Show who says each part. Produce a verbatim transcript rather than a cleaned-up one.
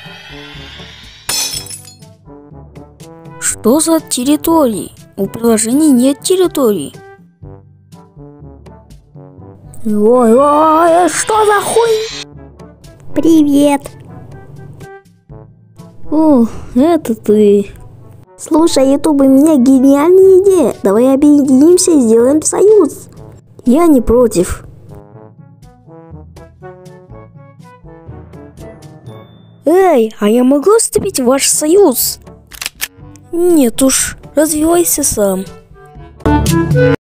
Speaker 1: Что за территории? У приложений нет территории.
Speaker 2: Ой-ой, что за хуй? Привет.
Speaker 1: О, это ты.
Speaker 2: Слушай, YouTube, у меня гениальная идея. Давай объединимся и сделаем союз.
Speaker 1: Я не против. Эй, а я могу вступить в ваш союз? Нет уж, развивайся сам.